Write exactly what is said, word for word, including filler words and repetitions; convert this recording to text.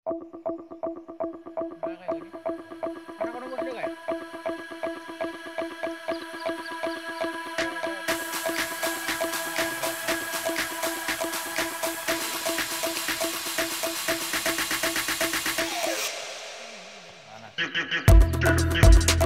काय काय लगे कोणाकोण बोलले काय ड्रॉप नको थांब हा ना